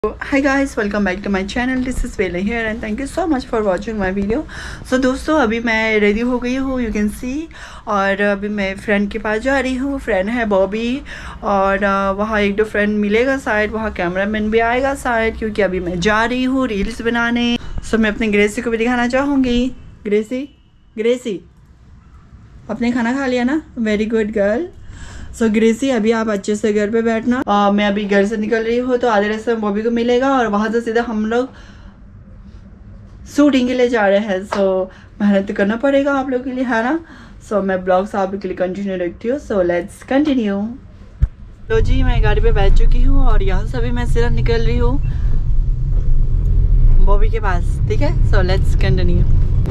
Hi guys, welcome back to my channel. This is Vela here and thank you so much for watching my video. So दोस्तों अभी मैं ready हो गई हूँ, you can see, और अभी मैं फ्रेंड के पास जा रही हूँ. फ्रेंड है बॉबी और वहाँ एक दो फ्रेंड मिलेगा शायद, वहाँ कैमरामैन भी आएगा शायद, क्योंकि अभी मैं जा रही हूँ रील्स बनाने. सो मैं अपनी ग्रेसी को भी दिखाना चाहूँगी. ग्रेसी आपने खाना खा लिया ना? Very good girl. So Gracy अभी आप अच्छे से घर पे बैठना. मैं अभी घर से निकल रही हूँ तो आधे रास्ते में बॉबी को मिलेगा और वहाँ से सीधा हम लोग शूटिंग के लिए जा रहे हैं. सो मेहनत तो करना पड़ेगा आप लोग के लिए, है ना? सो मैं ब्लॉग्स आप के लिए कंटिन्यू रखती हूँ. So let's continue. तो जी मैं गाड़ी पे बैठ चुकी हूँ और यहाँ से भी मैं सीधा निकल रही हूँ बॉबी के पास. ठीक है, so let's continue.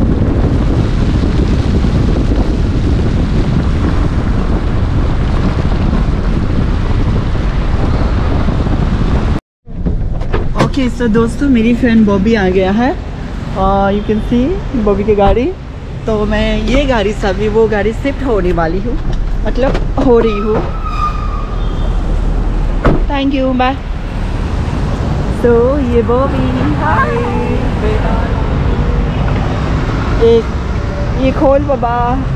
Okay so दोस्तों मेरी फ्रेंड बॉबी आ गया है. यू कैन सी बॉबी की गाड़ी. तो मैं ये गाड़ी से अभी वो गाड़ी शिफ्ट होने वाली हूँ, मतलब हो रही हूँ. Thank you, bye. सो ये बॉबी, हाय. ये खोल बाबा.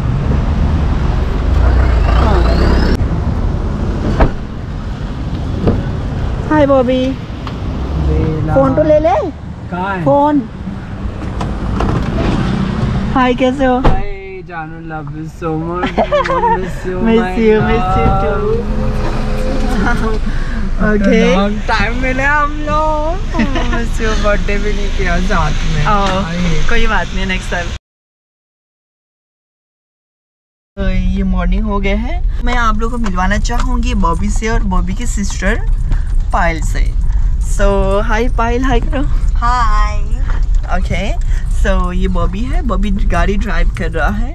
हाय बॉबी. फोन तो ले ले. फोन. हाय कैसे हो? हाय जानू, love you so much. Miss you too. Okay time मिले हम लोग. Miss you. बर्थडे भी नहीं किया साथ में. कोई बात नहीं, नेक्स्ट टाइम. तो ये मॉर्निंग हो गया है. मैं आप लोगों को मिलवाना चाहूँगी बॉबी से और बॉबी की सिस्टर पायल से. सो हाय पायल, हाय करो. हाय. ओके सो ये बॉबी है. बॉबी गाड़ी ड्राइव कर रहा है.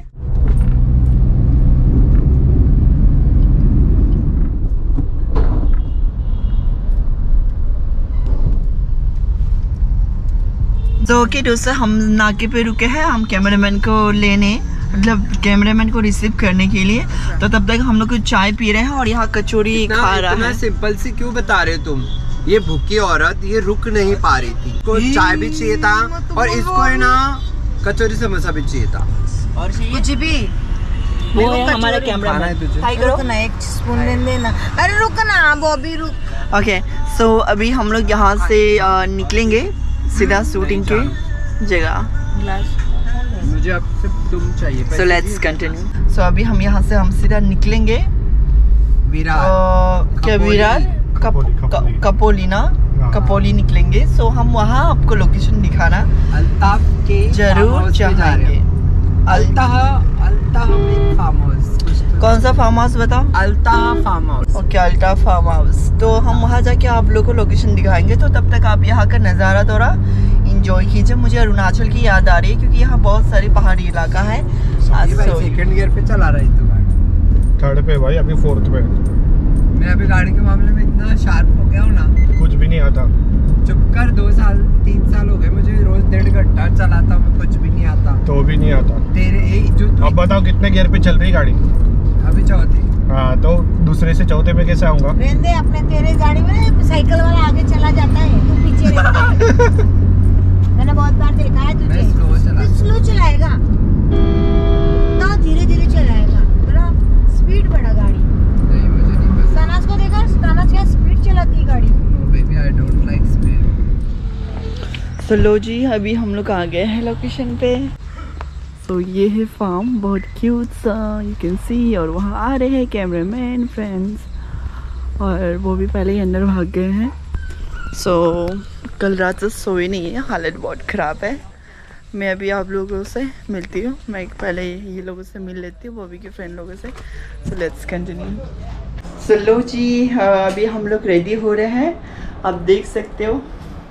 तो ओके दोस्तों, हम नाके पे रुके हैं. हम कैमरामैन को लेने, मतलब कैमरामैन को रिसीव करने के लिए. तो तब तक हम लोग चाय पी रहे हैं और यहाँ कचौरी खा रहा है. सिंपल सी क्यों बता रहे हो तुम? ये भूखी औरत ये रुक नहीं पा रही थी. को चाय भी चाहिए था और इसको है ना कचौरी समोसा भी चाहिए था. और कुछ भी. वो है हमारा कैमरामैन. हाय करो ना, एक स्पून ले लेना. अरे रुक ना बॉबी, रुक. ओके सो अभी हम लोग यहाँ से निकलेंगे सीधा शूटिंग के जगह. मुझे आपसे तुम चाहिए. सो लेट्स कंटिन्यू. सो अभी हम यहाँ से सीधा निकलेंगे क्या विरार कपोली ना, कपोली निकलेंगे. सो हम वहाँ आपको लोकेशन दिखाना अल्ताफ के जरूर चाहेंगे. Altaf farm house. कौन सा फार्म हाउस बताओ? Altaf farm house. Okay Altaf farm house. तो हम वहाँ जाके आप लोग को लोकेशन दिखाएंगे. तो तब तक आप यहाँ का नज़ारा थोड़ा इंजॉय कीजिए. मुझे अरुणाचल की याद आ रही है क्योंकि यहाँ बहुत सारी पहाड़ी इलाका है. सेकंड गियर पे चला रही तो गाड़ी. थर्ड पे भाई, अभी फोर्थ पे. मैं अभी गाड़ी के मामले में इतना शार्प हो गया हूँ ना, कुछ भी नहीं आता. चुप कर. 2-3 साल हो गए मुझे रोज 1.5 घंटा चलाता हूँ, कुछ भी नहीं आता. तो भी नहीं आता तेरे जो अब बताओ कितने गियर पे चल रही गाड़ी? अभी चौथी. हाँ तो दूसरे से चौथे पे कैसे आऊंगा? रेंदे अपने तेरे गाड़ी में साइकिल वाला आगे चला जाता है, तू पीछे रहता है. मैंने बहुत बार देखा है तुझे. स्लो चलाएगा तो धीरे धीरे चलाएगा, थोड़ा स्पीड बढ़ा गाड़ी. नहीं मुझे नहीं पसंद. सनाज को देखा, सनाज क्या स्पीड चलाती है गाड़ी. Baby I don't like speed. तो लो जी अभी हम लोग आ गए हैं लोकेशन पे. तो ये है फार्म, बहुत क्यूट सा, यू कैन सी. और वहाँ आ रहे हैं कैमरामैन फ्रेंड्स, और वो भी पहले ही अंदर भाग गए हैं. सो कल रात से सोए नहीं है, हालत बहुत ख़राब है. मैं अभी आप लोगों से मिलती हूँ. मैं पहले ये लोगों से मिल लेती हूँ, बॉबी के फ्रेंड लोगों से. सो लेट्स कंटिन्यू. सो लो जी अभी हम लोग रेडी हो रहे हैं, आप देख सकते हो.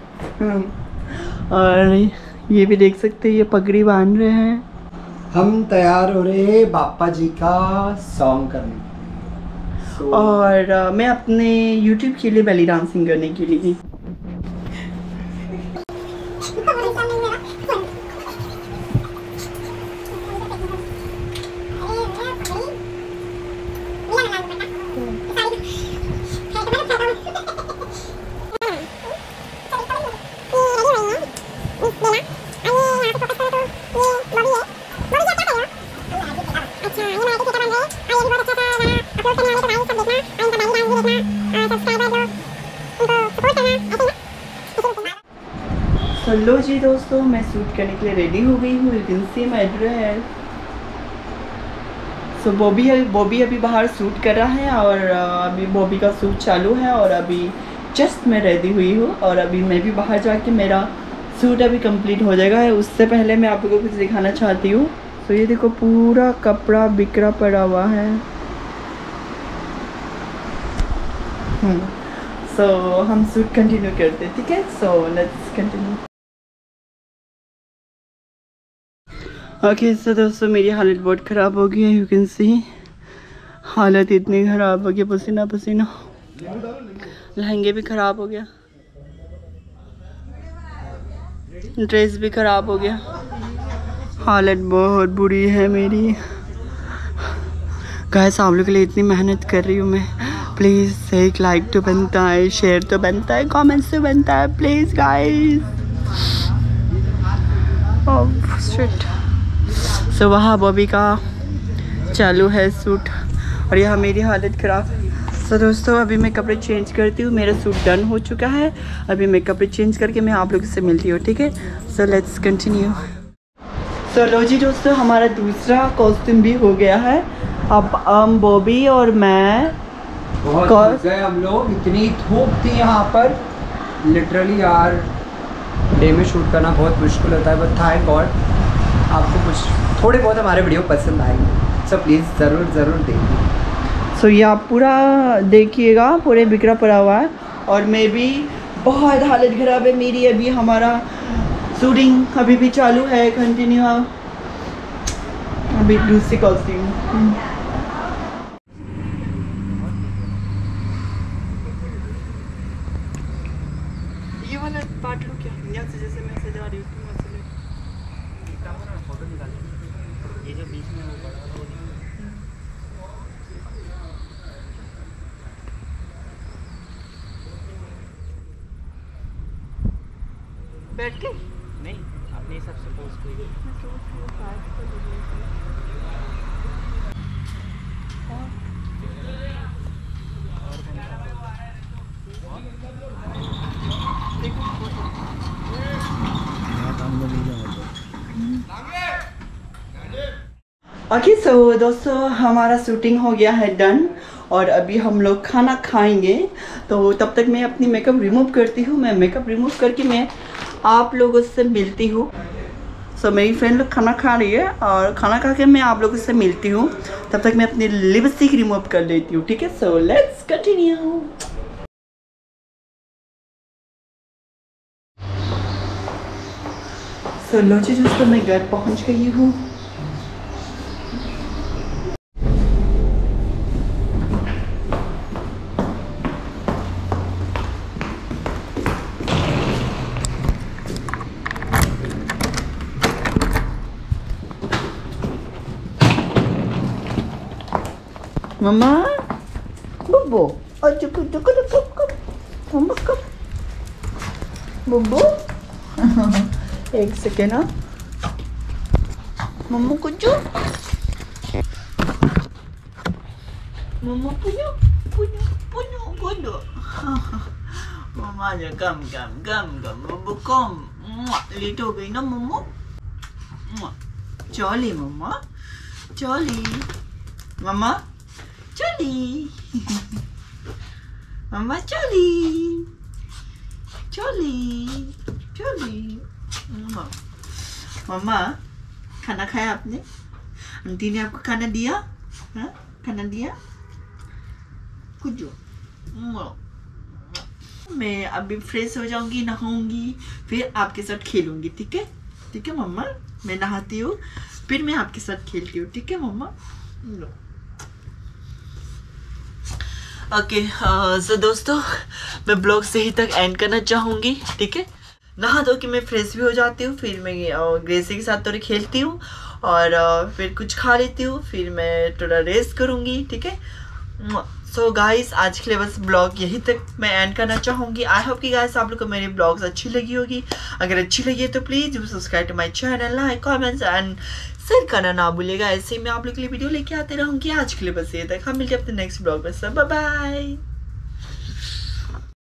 और ये भी देख सकते हैं, ये पगड़ी बांध रहे हैं. हम तैयार हो रहे हैं बापा जी का सॉन्ग करने. और मैं अपने YouTube के लिए बेली डांसिंग करने के लिए. तो लो जी दोस्तों, मैं शूट करने के लिए रेडी हो गई हूँ। You can see my dress. So Bobby अभी बाहर शूट कर रहा है और अभी बॉबी का शूट चालू है और अभी जस्ट मैं रेडी हुई हूँ और अभी मैं भी बाहर जाके मेरा शूट अभी कंप्लीट हो जाएगा। उससे पहले मैं आप लोगों को कुछ दिखाना चाहती हूँ। तो ये देखो पूरा कपड़ा बिखरा पड़ा हुआ है। सो हम शूट कंटिन्यू करते हैं, ठीक है। So let's continue. Okay so दोस्तों, मेरी हालत बहुत ख़राब हो गई है। यू कैन सी हालत इतनी ख़राब हो गई, पसीना पसीना, लहंगे भी ख़राब हो गया, ड्रेस भी ख़राब हो गया, हालत बहुत बुरी है मेरी। गाइस आप लोगों के लिए इतनी मेहनत कर रही हूँ मैं, प्लीज़ एक लाइक तो बनता है, शेयर तो बनता है, कमेंट्स तो बनता है, please guys. Oh shit. So वहाँ बॉबी का चालू है सूट और यहाँ मेरी हालत ख़राब है। सो दोस्तों अभी मैं कपड़े चेंज करती हूँ, मेरा सूट डन हो चुका है। अभी मैं कपड़े चेंज करके मैं आप लोगों से मिलती हूँ, ठीक है। So let's continue. सो लो जी दोस्तों, हमारा दूसरा कॉस्ट्यूम भी हो गया है। अब बॉबी और मैं बहुत थक गए हम लोग, इतनी धूप थी यहाँ पर लिटरली यार। डे में शूट करना बहुत मुश्किल होता है, बट थैंक गॉड आपको कुछ थोड़े बहुत हमारे वीडियो पसंद आएंगे। सो प्लीज़ ज़रूर देखिए। सो ये आप पूरा देखिएगा, पूरे बिखरा पड़ा हुआ है और मैं भी बहुत हालत ख़राब है मेरी। अभी हमारा शूटिंग अभी भी चालू है, कंटिन्यू। अभी दूसरी कॉस्ट्यूम ये वाला पार्ट लो क्या, यहाँ से जैसे मैं सजा रही हूँ फोटो निकाले, ये जो बीच में वो बड़ा वो बैठ के नहीं, अपने हिसाब से पोस्ट कोई ओके। सो दोस्तों हमारा शूटिंग हो गया है डन और अभी हम लोग खाना खाएंगे। तो तब तक मैं अपनी मेकअप रिमूव करती हूँ। मैं मेकअप रिमूव करके मैं आप लोगों से मिलती हूँ। सो मेरी फ्रेंड लोग खाना खा रही है और खाना खा के मैं आप लोगों से मिलती हूँ। तब तक मैं अपनी लिपस्टिक रिमूव कर लेती हूँ, ठीक है। So let's continue. सो लो जी दोस्तों, मैं घर पहुँच गई हूँ। मम्मा बुब्बू और चुकु चुकु चुकु मम्मा कब बुब्बू एक सेकेंड ना मम्मा कुछ मम्मा पुन्यो पुन्यो पुन्यो पुन्यो मम्मा जो कम कम कम कम बुब्बू कम लेट हो गई ना मम्मा। चली मम्मा चली मम्मा चली मम्मा चली चली चली मम्मा। खाना खाया आपने? आंटी ने आपको खाना दिया? हाँ खाना दिया? कुछ मैं अभी फ्रेश हो जाऊंगी, नहाऊंगी, फिर आपके साथ खेलूंगी, ठीक है। ठीक है मम्मा, मैं नहाती हूँ फिर मैं आपके साथ खेलती हूँ, ठीक है मम्मा। लो ओके। सो दोस्तों मैं ब्लॉग से ही तक एंड करना चाहूँगी, ठीक है। नहा धो के मैं फ्रेश भी हो जाती हूँ, फिर मैं ग्रेसी के साथ थोड़ी खेलती हूँ और फिर कुछ खा लेती हूँ, फिर मैं थोड़ा रेस्ट करूँगी, ठीक है। सो गाइस आज के लिए बस ब्लॉग यहीं तक मैं एंड करना चाहूँगी। आई होप कि गाइस आप लोग को मेरी ब्लॉग्स अच्छी लगी होगी। अगर अच्छी लगी है तो please subscribe to my channel, like comments and share करना ना भूलिएगा। ऐसे ही मैं आप लोग के लिए वीडियो लेके आते रहूँगी। आज के लिए बस ये तक, हम मिलते हैं अपने नेक्स्ट ब्लॉग में। सब बाय बाय।